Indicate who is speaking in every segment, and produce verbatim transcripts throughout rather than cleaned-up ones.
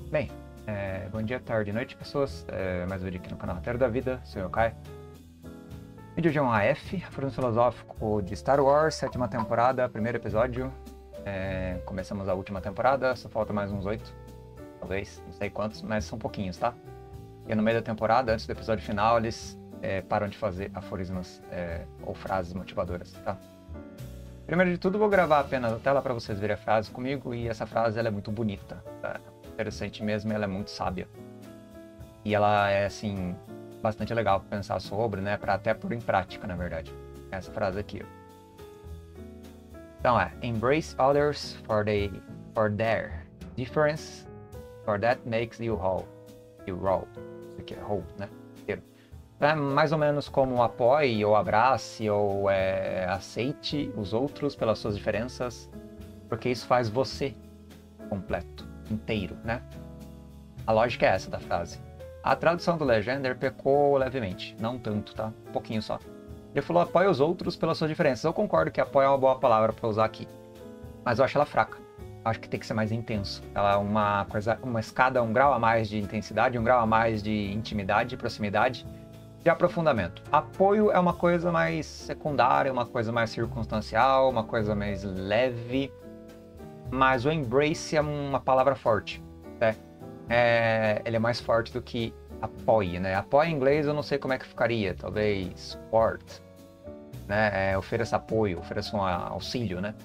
Speaker 1: Bem, é, bom dia, tarde e noite, pessoas. É, mais um vídeo aqui no canal Roteiro da Vida, sou eu, Kai. Vídeo de um A F, Referendo Filosófico de Star Wars, sétima temporada, primeiro episódio. É, começamos a última temporada, só falta mais uns oito, talvez, não sei quantos, mas são pouquinhos, tá? E no meio da temporada, antes do episódio final, eles é, param de fazer aforismos é, ou frases motivadoras, tá? Primeiro de tudo, vou gravar apenas a tela para vocês verem a frase comigo, e essa frase ela é muito bonita, tá? Interessante mesmo, ela é muito sábia. E ela é, assim, bastante legal para pensar sobre, né? Para até pôr em prática, na verdade. Essa frase aqui, ó. Então é, embrace others for, they, for their difference, for that makes you whole. You whole. Isso aqui é whole, né? É mais ou menos como apoie, ou abrace, ou é, aceite os outros pelas suas diferenças, porque isso faz você completo, inteiro, né? A lógica é essa da frase. A tradução do Legender pecou levemente, não tanto, tá? Um pouquinho só. Ele falou apoie os outros pelas suas diferenças. Eu concordo que apoio é uma boa palavra para usar aqui, mas eu acho ela fraca. Eu acho que tem que ser mais intenso. Ela é uma coisa, uma escada, um grau a mais de intensidade, um grau a mais de intimidade, proximidade, de aprofundamento. Apoio é uma coisa mais secundária, uma coisa mais circunstancial, uma coisa mais leve, mas o embrace é uma palavra forte, né? É, ele é mais forte do que apoie, né? Apoie em inglês eu não sei como é que ficaria, talvez support, né? É, ofereça apoio, ofereça um auxílio, né?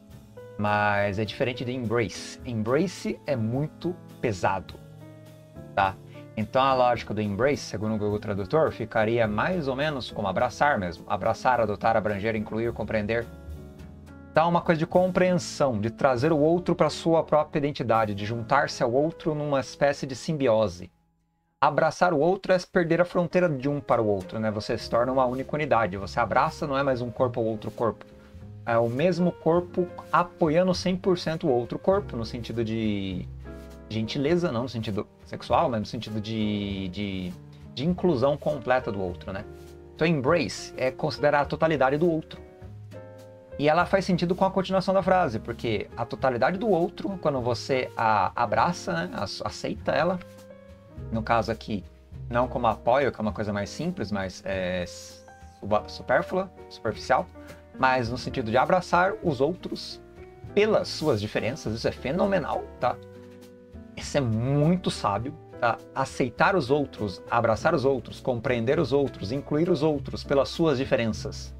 Speaker 1: Mas é diferente de embrace. Embrace é muito pesado, tá? Então a lógica do embrace, segundo o Google Tradutor, ficaria mais ou menos como abraçar mesmo. Abraçar, adotar, abranger, incluir, compreender. Então é uma coisa de compreensão, de trazer o outro para a sua própria identidade, de juntar-se ao outro numa espécie de simbiose. Abraçar o outro é perder a fronteira de um para o outro, né? Você se torna uma única unidade. Você abraça, não é mais um corpo ou outro corpo. É o mesmo corpo apoiando cem por cento o outro corpo, no sentido de gentileza, não no sentido sexual, mas no sentido de, de, de inclusão completa do outro, né? Então, embrace é considerar a totalidade do outro. E ela faz sentido com a continuação da frase, porque a totalidade do outro, quando você a abraça, né, aceita ela, no caso aqui, não como apoio, que é uma coisa mais simples, mas é, supérflua, superficial, mas no sentido de abraçar os outros pelas suas diferenças, isso é fenomenal, tá? Isso é muito sábio, tá? Aceitar os outros, abraçar os outros, compreender os outros, incluir os outros pelas suas diferenças.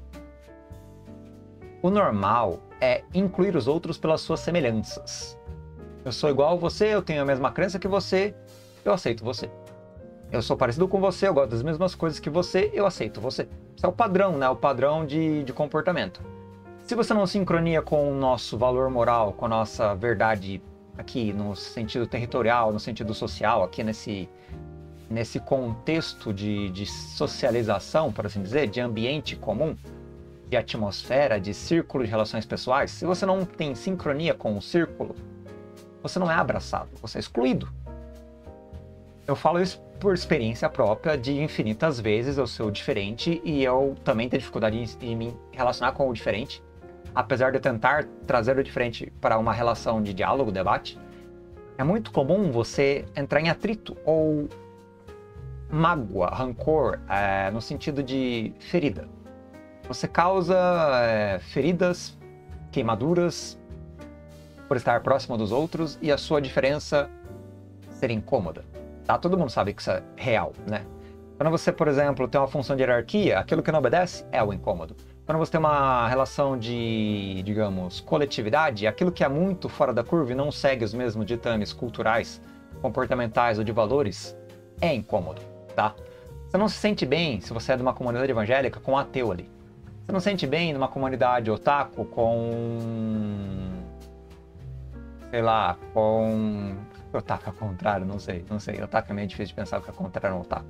Speaker 1: O normal é incluir os outros pelas suas semelhanças. Eu sou igual a você, eu tenho a mesma crença que você, eu aceito você. Eu sou parecido com você, eu gosto das mesmas coisas que você, eu aceito você. Isso é o padrão, né? O padrão de, de comportamento. Se você não sincronia com o nosso valor moral, com a nossa verdade aqui no sentido territorial, no sentido social, aqui nesse, nesse contexto de, de socialização, por assim dizer, de ambiente comum, de atmosfera, de círculo de relações pessoais, se você não tem sincronia com o círculo, você não é abraçado, você é excluído. Eu falo isso por experiência própria, de infinitas vezes eu sou diferente e eu também tenho dificuldade em, em me relacionar com o diferente. Apesar de eu tentar trazer o diferente para uma relação de diálogo, debate, é muito comum você entrar em atrito ou mágoa, rancor, é, no sentido de ferida. Você causa é, feridas, queimaduras, por estar próximo dos outros e a sua diferença ser incômoda. Tá? Todo mundo sabe que isso é real, né? Quando você, por exemplo, tem uma função de hierarquia, aquilo que não obedece é o incômodo. Quando você tem uma relação de, digamos, coletividade, aquilo que é muito fora da curva e não segue os mesmos ditames culturais, comportamentais ou de valores, é incômodo, tá? Você não se sente bem, se você é de uma comunidade evangélica, com um ateu ali. Você não se sente bem numa comunidade otaku com... sei lá, com... otaku ao contrário, não sei, não sei. Otaku é meio difícil de pensar o que é contrário no otaku.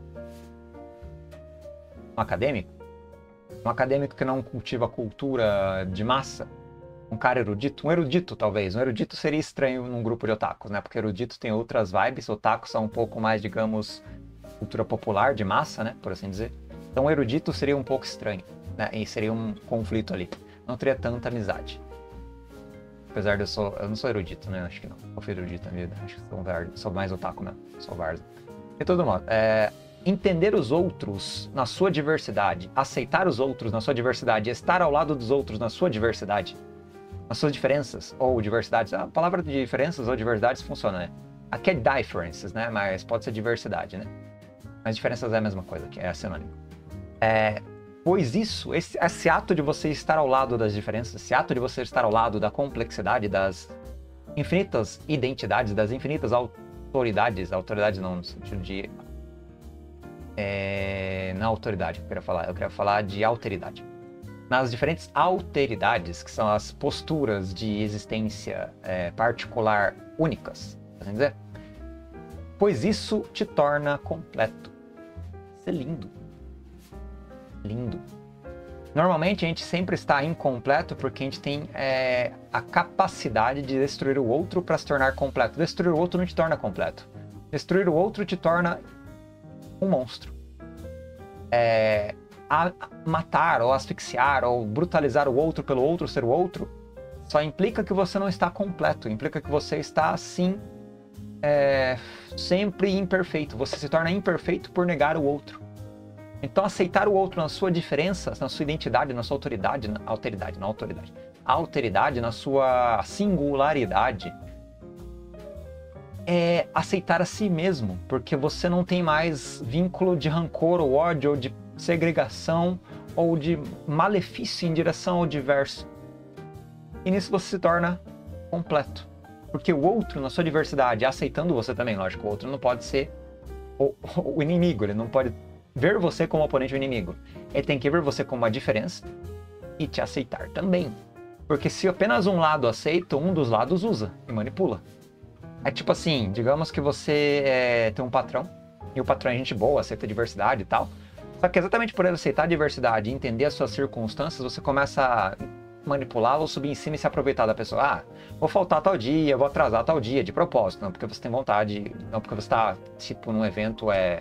Speaker 1: Um acadêmico? Um acadêmico que não cultiva a cultura de massa, um cara erudito, um erudito talvez, um erudito seria estranho num grupo de otakus, né? Porque erudito tem outras vibes, otakus são um pouco mais, digamos, cultura popular, de massa, né? Por assim dizer. Então erudito seria um pouco estranho, né? E seria um conflito ali, não teria tanta amizade. Apesar de eu sou... Eu não sou erudito, né? Acho que não. Eu fui erudito na vida. Acho que sou, sou mais otaku mesmo. Sou Varza. De todo modo, é... entender os outros na sua diversidade, aceitar os outros na sua diversidade, estar ao lado dos outros na sua diversidade, nas suas diferenças ou diversidades. A palavra de diferenças ou diversidades funciona, né? Aqui é differences, né? Mas pode ser diversidade, né? Mas diferenças é a mesma coisa, que é sinônimo. É... Pois isso, esse, esse ato de você estar ao lado das diferenças, esse ato de você estar ao lado da complexidade, das infinitas identidades, das infinitas autoridades, autoridades não no sentido de... É, na autoridade, eu queria falar, eu queria falar de alteridade. Nas diferentes alteridades, que são as posturas de existência é, particular únicas, assim dizer, pois isso te torna completo. Isso é lindo. Lindo. Normalmente a gente sempre está incompleto porque a gente tem é, a capacidade de destruir o outro para se tornar completo. Destruir o outro não te torna completo. Destruir o outro te torna um monstro. É, a, a matar ou asfixiar ou brutalizar o outro pelo outro ser o outro só implica que você não está completo. Implica que você está assim é, sempre imperfeito. Você se torna imperfeito por negar o outro. Então, aceitar o outro na sua diferença, na sua identidade, na sua autoridade, na alteridade, na autoridade, a alteridade, na sua singularidade, é aceitar a si mesmo, porque você não tem mais vínculo de rancor ou ódio, ou de segregação, ou de malefício em direção ao diverso. E nisso você se torna completo. Porque o outro, na sua diversidade, aceitando você também, lógico, o outro não pode ser o, o inimigo, ele não pode ver você como oponente ou inimigo. Ele tem que ver você como uma diferença e te aceitar também. Porque se apenas um lado aceita, um dos lados usa e manipula. É tipo assim, digamos que você é, tem um patrão, e o patrão é gente boa, aceita a diversidade e tal. Só que exatamente por ele aceitar a diversidade e entender as suas circunstâncias, você começa a manipulá-lo, subir em cima e se aproveitar da pessoa. Ah, vou faltar tal dia, vou atrasar tal dia, de propósito. Não porque você tem vontade, não porque você está, tipo, num evento é...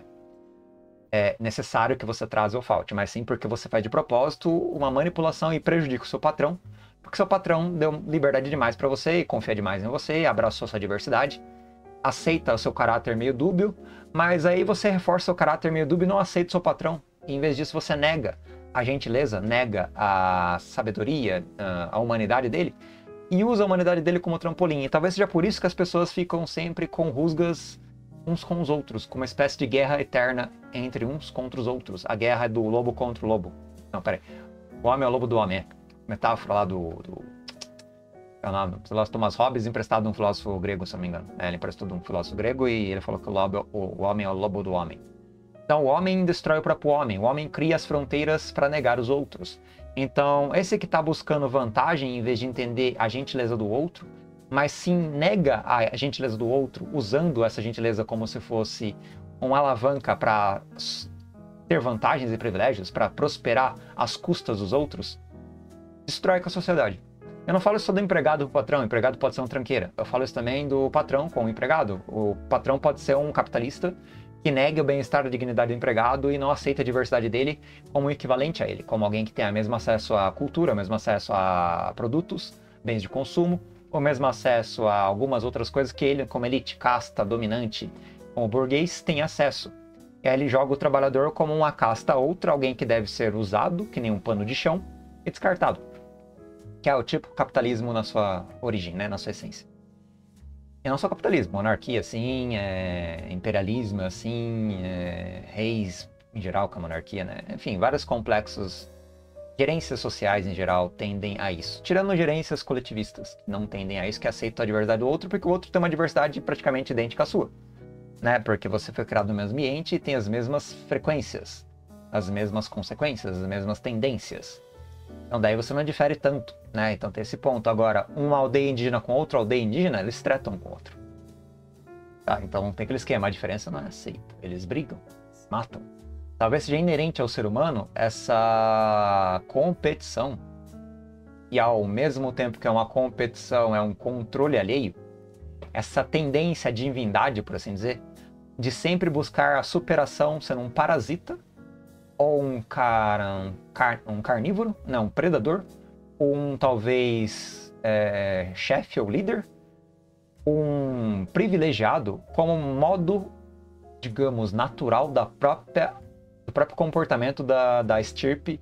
Speaker 1: é necessário que você atrase ou falte, mas sim porque você faz de propósito uma manipulação e prejudica o seu patrão, porque seu patrão deu liberdade demais para você e confia demais em você, abraçou sua diversidade, aceita o seu caráter meio dúbio, mas aí você reforça o caráter meio dúbio e não aceita o seu patrão. E em vez disso você nega a gentileza, nega a sabedoria, a humanidade dele e usa a humanidade dele como trampolim. E talvez seja por isso que as pessoas ficam sempre com rusgas uns com os outros, com uma espécie de guerra eterna entre uns contra os outros. A guerra é do lobo contra o lobo. Não, peraí. O homem é o lobo do homem. É metáfora lá do... do... É o nome, filósofo Thomas Hobbes, emprestado de um filósofo grego, se não me engano. É, ele emprestou de um filósofo grego e ele falou que o, lobo, o, o homem é o lobo do homem. Então o homem destrói o próprio homem. O homem cria as fronteiras para negar os outros. Então esse que está buscando vantagem em vez de entender a gentileza do outro, mas sim nega a gentileza do outro, usando essa gentileza como se fosse uma alavanca para ter vantagens e privilégios, para prosperar às custas dos outros, destrói com a sociedade. Eu não falo isso só do empregado com o patrão, o empregado pode ser um tranqueira. Eu falo isso também do patrão com o empregado. O patrão pode ser um capitalista que nega o bem-estar e a dignidade do empregado e não aceita a diversidade dele como equivalente a ele, como alguém que tem o mesmo acesso à cultura, o mesmo acesso a produtos, bens de consumo, o mesmo acesso a algumas outras coisas que ele, como elite, casta, dominante, como burguês, tem acesso. E aí ele joga o trabalhador como uma casta outra, alguém que deve ser usado, que nem um pano de chão, e descartado. Que é o tipo capitalismo na sua origem, né, na sua essência. E não só capitalismo, monarquia, assim, é, imperialismo, assim, é, reis, em geral, com a monarquia, né? Enfim, vários complexos. Gerências sociais, em geral, tendem a isso. Tirando gerências coletivistas, que não tendem a isso, que aceitam a diversidade do outro, porque o outro tem uma diversidade praticamente idêntica à sua. Né? Porque você foi criado no mesmo ambiente e tem as mesmas frequências, as mesmas consequências, as mesmas tendências. Então daí você não difere tanto, né? Então tem esse ponto. Agora, uma aldeia indígena com outra aldeia indígena, eles tretam um com o outro. Tá? Então tem aquele esquema, a diferença não é aceita. Eles brigam, se matam. Talvez seja inerente ao ser humano essa competição, e ao mesmo tempo que é uma competição, é um controle alheio, essa tendência à divindade, por assim dizer, de sempre buscar a superação sendo um parasita, ou um, cara, um, car, um carnívoro, não, um predador, ou um talvez é, chefe ou líder, um privilegiado como modo, digamos, natural da própria, do próprio comportamento da, da estirpe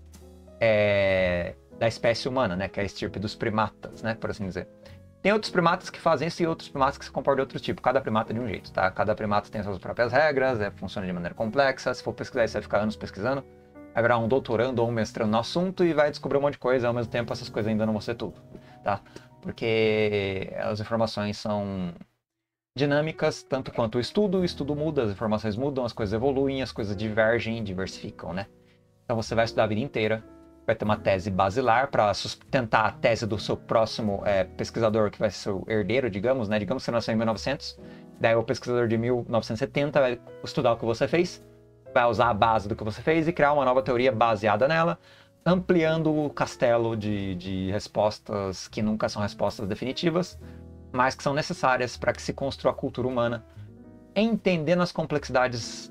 Speaker 1: é, da espécie humana, né? Que é a estirpe dos primatas, né? Por assim dizer. Tem outros primatas que fazem isso e outros primatas que se comportam de outro tipo. Cada primata é de um jeito, tá? Cada primata tem suas próprias regras, é, funciona de maneira complexa. Se for pesquisar isso, vai ficar anos pesquisando. Vai virar um doutorando ou um mestrando no assunto e vai descobrir um monte de coisa. Ao mesmo tempo, essas coisas ainda não vão ser tudo, tá? Porque as informações são dinâmicas, tanto quanto o estudo. O estudo muda, as informações mudam, as coisas evoluem, as coisas divergem, diversificam, né? Então você vai estudar a vida inteira, vai ter uma tese basilar para sustentar a tese do seu próximo é, pesquisador, que vai ser o herdeiro, digamos, né? Digamos que você nasceu em mil e novecentos, daí o pesquisador de mil novecentos e setenta vai estudar o que você fez, vai usar a base do que você fez e criar uma nova teoria baseada nela, ampliando o castelo de, de respostas que nunca são respostas definitivas, mas que são necessárias para que se construa a cultura humana, entendendo as complexidades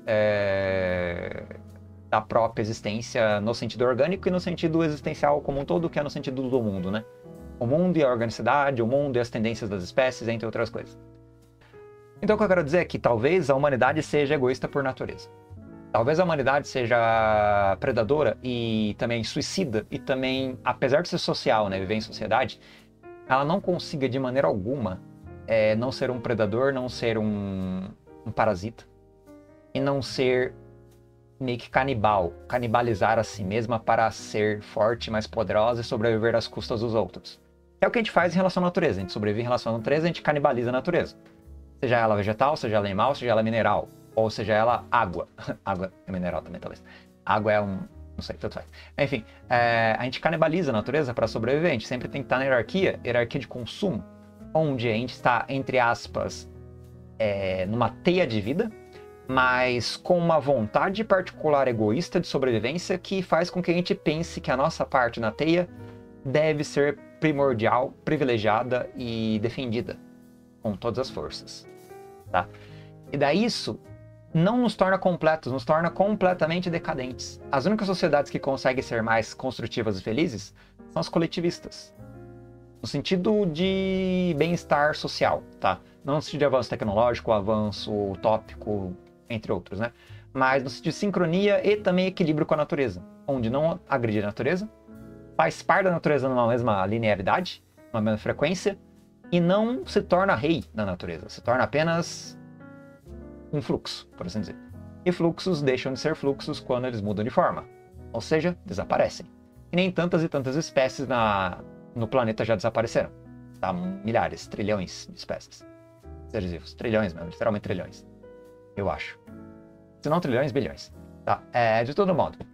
Speaker 1: é, da própria existência no sentido orgânico e no sentido existencial como um todo, que é no sentido do mundo, né? O mundo e a organicidade, o mundo e as tendências das espécies, entre outras coisas. Então o que eu quero dizer é que talvez a humanidade seja egoísta por natureza. Talvez a humanidade seja predadora e também suicida, e também, apesar de ser social, né, viver em sociedade, ela não consiga de maneira alguma é, não ser um predador, não ser um, um parasita, e não ser meio que canibal, canibalizar a si mesma para ser forte, mais poderosa e sobreviver às custas dos outros. É o que a gente faz em relação à natureza, a gente sobrevive em relação à natureza, a gente canibaliza a natureza. Seja ela vegetal, seja ela animal, seja ela mineral. Ou seja ela água. Água é mineral também, talvez. Água é um... não sei, tanto faz. Enfim, é, a gente canibaliza a natureza para sobreviver. A gente sempre tem que estar na hierarquia, hierarquia de consumo, onde a gente está, entre aspas, é, numa teia de vida, mas com uma vontade particular egoísta de sobrevivência que faz com que a gente pense que a nossa parte na teia deve ser primordial, privilegiada e defendida com todas as forças, tá? E daí isso não nos torna completos, nos torna completamente decadentes. As únicas sociedades que conseguem ser mais construtivas e felizes são as coletivistas. No sentido de bem-estar social, tá? Não no sentido de avanço tecnológico, avanço utópico, entre outros, né? Mas no sentido de sincronia e também equilíbrio com a natureza, onde não agride a natureza, faz parte da natureza numa mesma linearidade, numa mesma frequência, e não se torna rei da natureza, se torna apenas um fluxo, por assim dizer. E fluxos deixam de ser fluxos quando eles mudam de forma, ou seja, desaparecem. E nem tantas e tantas espécies na, no planeta já desapareceram. Tá? Milhares, trilhões de espécies. Seres vivos, trilhões mesmo, literalmente trilhões. Eu acho. Se não trilhões, bilhões. Tá? É, de todo modo,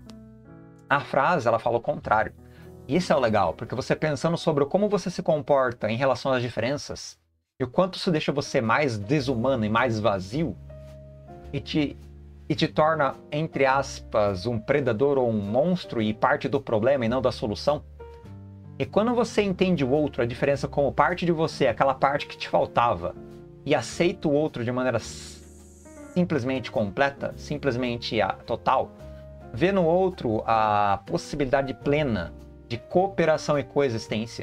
Speaker 1: a frase ela fala o contrário. E isso é o legal, porque você pensando sobre como você se comporta em relação às diferenças, e o quanto isso deixa você mais desumano e mais vazio, e te, e te torna, entre aspas, um predador ou um monstro e parte do problema e não da solução. E quando você entende o outro, a diferença como parte de você, aquela parte que te faltava, e aceita o outro de maneira simplesmente completa, simplesmente a, total, vê no outro a possibilidade plena de cooperação e coexistência,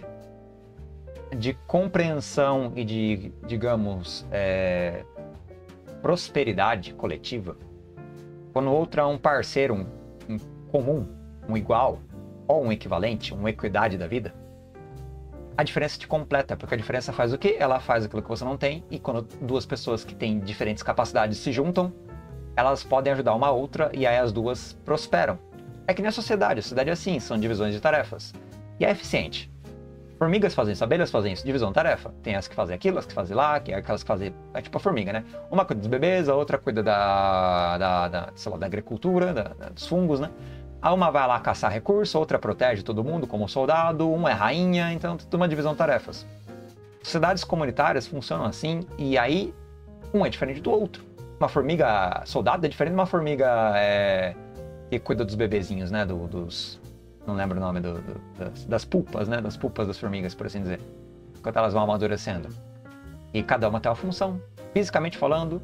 Speaker 1: de compreensão e de, digamos, é, prosperidade coletiva, quando o outro é um parceiro, um, um comum, um igual, ou um equivalente, uma equidade da vida, a diferença te completa, porque a diferença faz o quê? Ela faz aquilo que você não tem, e quando duas pessoas que têm diferentes capacidades se juntam, elas podem ajudar uma a outra, e aí as duas prosperam. É que nem a sociedade, a sociedade é assim, são divisões de tarefas, e é eficiente. Formigas fazem isso, abelhas fazem isso, divisão de tarefa. Tem as que fazem aquilo, as que fazem lá, que é aquelas que fazem... É tipo a formiga, né? Uma cuida dos bebês, a outra cuida da, da, da, sei lá, da agricultura, da, da, dos fungos, né? A uma vai lá caçar recurso, a outra protege todo mundo como soldado, uma é rainha, então tudo uma divisão de tarefas. Sociedades comunitárias funcionam assim, e aí um é diferente do outro. Uma formiga soldado é diferente de uma formiga é, que cuida dos bebezinhos, né? Do, dos... Não lembro o nome do, do, das, das pulpas, né? Das pulpas das formigas, por assim dizer. Enquanto elas vão amadurecendo. E cada uma tem uma função, fisicamente falando,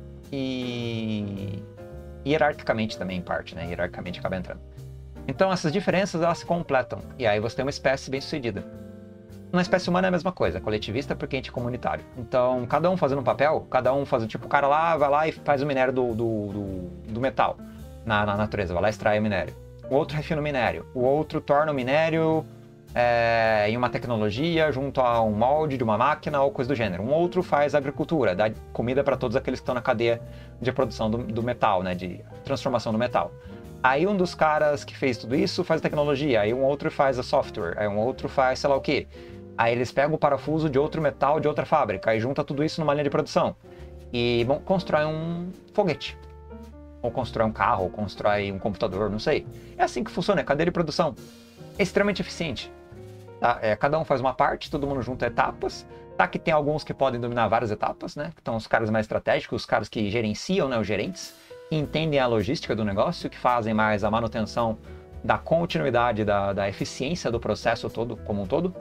Speaker 1: e hierarquicamente também, em parte, né? Hierarquicamente acaba entrando. Então essas diferenças, elas se completam. E aí você tem uma espécie bem-sucedida. Na espécie humana é a mesma coisa, coletivista porque a gente é comunitário. Então, cada um fazendo um papel, cada um fazendo, tipo, o cara lá vai lá e faz o minério do, do, do, do metal na, na natureza, vai lá e extrai o minério. O outro refina o minério, o outro torna o minério é, em uma tecnologia junto a um molde de uma máquina ou coisa do gênero. Um outro faz agricultura, dá comida para todos aqueles que estão na cadeia de produção do, do metal, né, de transformação do metal. Aí um dos caras que fez tudo isso faz a tecnologia, aí um outro faz a software, aí um outro faz sei lá o quê. Aí eles pegam o parafuso de outro metal de outra fábrica, aí junta tudo isso numa linha de produção e bom, constrói um foguete. Ou constrói um carro, ou constrói um computador, não sei. É assim que funciona, é cadeia de produção. É extremamente eficiente. Tá? É, cada um faz uma parte, todo mundo junta etapas. Tá que tem alguns que podem dominar várias etapas, né? Então os caras mais estratégicos, os caras que gerenciam, né, os gerentes, que entendem a logística do negócio, que fazem mais a manutenção da continuidade, da, da eficiência do processo todo, como um todo.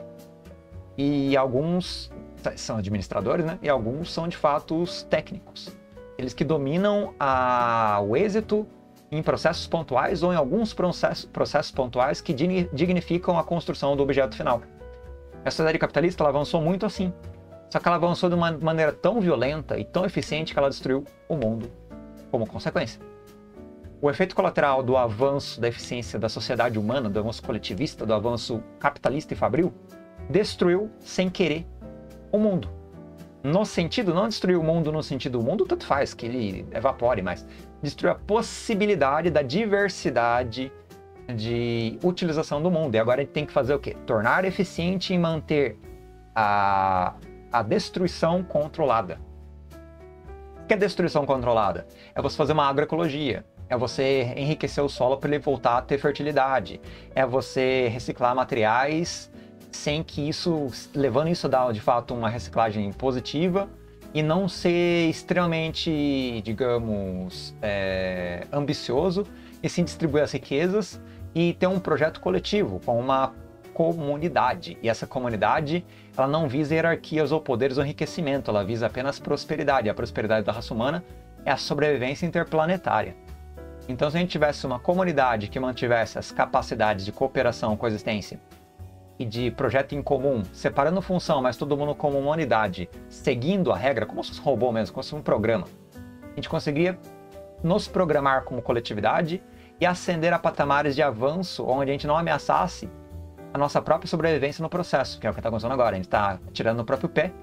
Speaker 1: E alguns são administradores, né? E alguns são de fato os técnicos. Eles que dominam a, o êxito em processos pontuais ou em alguns processos, processos pontuais que dignificam a construção do objeto final. A sociedade capitalista ela avançou muito assim. Só que ela avançou de uma maneira tão violenta e tão eficiente que ela destruiu o mundo como consequência. O efeito colateral do avanço da eficiência da sociedade humana, do avanço coletivista, do avanço capitalista e fabril, destruiu, sem querer, o mundo. No sentido, não destruiu o mundo no sentido, o mundo tanto faz, que ele evapore, mas destruiu a possibilidade da diversidade de utilização do mundo. E agora a gente tem que fazer o quê? Tornar eficiente e manter a, a destruição controlada. O que é destruição controlada? É você fazer uma agroecologia. É você enriquecer o solo para ele voltar a ter fertilidade. É você reciclar materiais sem que isso, levando isso a dar de fato uma reciclagem positiva e não ser extremamente, digamos, é, ambicioso, e sim distribuir as riquezas e ter um projeto coletivo com uma comunidade. E essa comunidade, ela não visa hierarquias ou poderes ou enriquecimento, ela visa apenas prosperidade. A prosperidade da raça humana é a sobrevivência interplanetária. Então, se a gente tivesse uma comunidade que mantivesse as capacidades de cooperação, coexistência e de projeto em comum, separando função, mas todo mundo como uma unidade, seguindo a regra, como se fosse um robô mesmo, como se fosse um programa, a gente conseguiria nos programar como coletividade e ascender a patamares de avanço onde a gente não ameaçasse a nossa própria sobrevivência no processo, que é o que está acontecendo agora. A gente está tirando no próprio pé,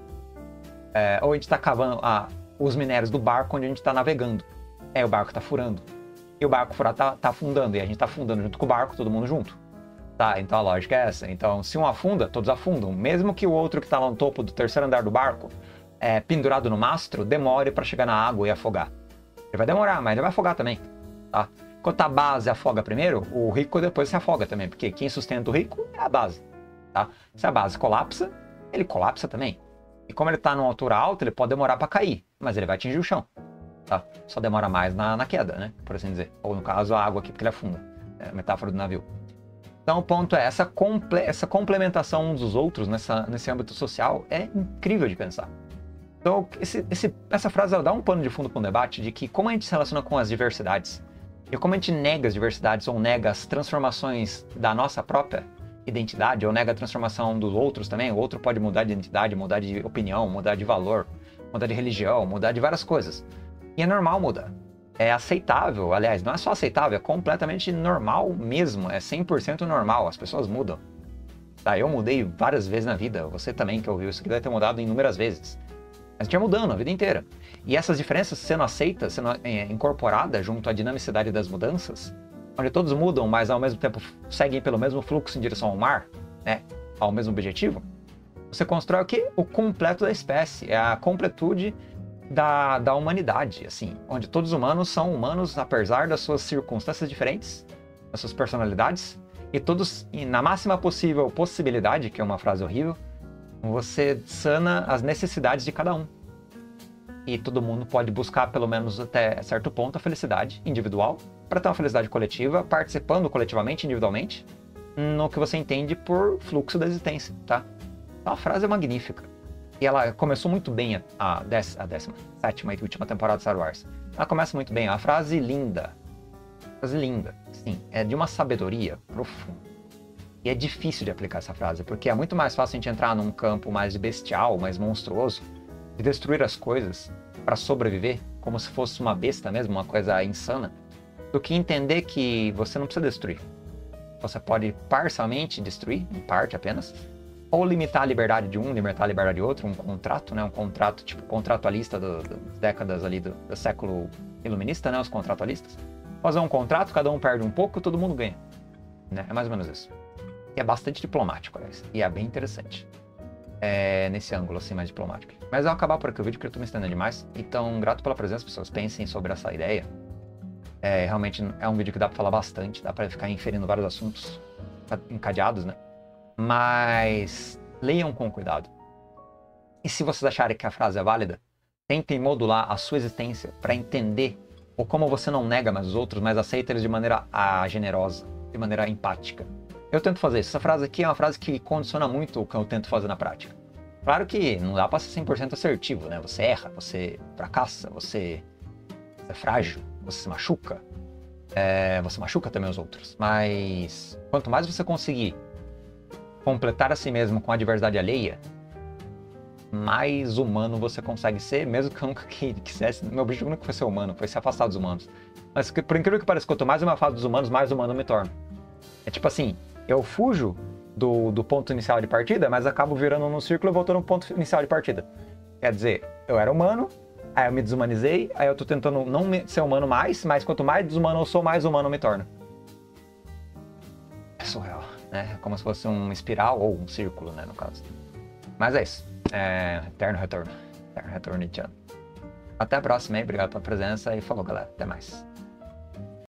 Speaker 1: é, ou a gente está cavando a, os minérios do barco onde a gente está navegando. É, o barco está furando. E o barco furado está tá afundando, e a gente está afundando junto com o barco, todo mundo junto. Tá, então a lógica é essa. Então, se um afunda, todos afundam. Mesmo que o outro que está lá no topo do terceiro andar do barco, é, pendurado no mastro, demore para chegar na água e afogar. Ele vai demorar, mas ele vai afogar também. Tá? Enquanto a base afoga primeiro, o rico depois se afoga também, porque quem sustenta o rico é a base. Tá? Se a base colapsa, ele colapsa também. E como ele está numa altura alta, ele pode demorar para cair, mas ele vai atingir o chão. Tá? Só demora mais na, na queda, né? Por assim dizer. Ou no caso, a água aqui, porque ele afunda. É a metáfora do navio. Então o ponto é, essa, comple essa complementação uns dos outros nessa, nesse âmbito social é incrível de pensar. Então esse, esse, essa frase ela dá um pano de fundo para um debate de que como a gente se relaciona com as diversidades e como a gente nega as diversidades ou nega as transformações da nossa própria identidade ou nega a transformação dos outros também. O outro pode mudar de identidade, mudar de opinião, mudar de valor, mudar de religião, mudar de várias coisas. E é normal mudar. É aceitável, aliás, não é só aceitável, é completamente normal mesmo, é cem por cento normal, as pessoas mudam. Tá, eu mudei várias vezes na vida, você também que ouviu isso aqui deve ter mudado inúmeras vezes. A gente ia mudando a vida inteira. E essas diferenças sendo aceitas, sendo é, incorporadas junto à dinamicidade das mudanças, onde todos mudam, mas ao mesmo tempo seguem pelo mesmo fluxo em direção ao mar, né, ao mesmo objetivo, você constrói o quê? O completo da espécie, é a completude Da, da humanidade, assim, onde todos os humanos são humanos apesar das suas circunstâncias diferentes, das suas personalidades, e todos, e na máxima possível possibilidade, que é uma frase horrível, você sana as necessidades de cada um. E todo mundo pode buscar, pelo menos até certo ponto, a felicidade individual, para ter uma felicidade coletiva, participando coletivamente, individualmente, no que você entende por fluxo da existência, tá? Então, a frase é magnífica. E ela começou muito bem a, a, décima, a décima, sétima e última temporada de Star Wars. Ela começa muito bem, é uma frase linda. Frase linda, sim. É de uma sabedoria profunda. E é difícil de aplicar essa frase, porque é muito mais fácil a gente entrar num campo mais bestial, mais monstruoso, de destruir as coisas para sobreviver, como se fosse uma besta mesmo, uma coisa insana, do que entender que você não precisa destruir. Você pode parcialmente destruir, em parte apenas, ou limitar a liberdade de um, limitar a liberdade de outro, um contrato, né? Um contrato tipo contratualista do, das décadas ali do, do século iluminista, né? Os contratualistas. Fazer um contrato, cada um perde um pouco, todo mundo ganha. Né? É mais ou menos isso. E é bastante diplomático, aliás. E é bem interessante. É, nesse ângulo, assim, mais diplomático. Mas eu vou acabar por aqui o vídeo, porque eu tô me estendendo demais. Então, grato pela presença, pessoas. Pensem sobre essa ideia. É, realmente é um vídeo que dá pra falar bastante. Dá pra ficar inferindo vários assuntos encadeados, né? Mas leiam com cuidado. E se vocês acharem que a frase é válida, tentem modular a sua existência para entender ou como você não nega mais os outros, mas aceita eles de maneira ah, generosa, de maneira empática. Eu tento fazer isso. Essa frase aqui é uma frase que condiciona muito o que eu tento fazer na prática. Claro que não dá para ser cem por cento assertivo, né? Você erra, você fracassa, você é frágil, você se machuca. É, você machuca também os outros. Mas quanto mais você conseguir completar a si mesmo com a diversidade alheia, mais humano você consegue ser, mesmo que eu nunca quisesse. Meu objetivo nunca foi ser humano, foi se afastar dos humanos. Mas por incrível que pareça, quanto mais eu me afasto dos humanos, mais humano eu me torno. É tipo assim, eu fujo do, do ponto inicial de partida, mas acabo virando num círculo e voltando no ponto inicial de partida. Quer dizer, eu era humano, aí eu me desumanizei, aí eu tô tentando não ser humano mais, mas quanto mais desumano eu sou, mais humano eu me torno. É surreal, né? É como se fosse uma espiral ou um círculo, né, no caso. Mas é isso. É... Eterno retorno. Eterno retorno de Tiano. Até a próxima aí, obrigado pela presença e falou, galera. Até mais.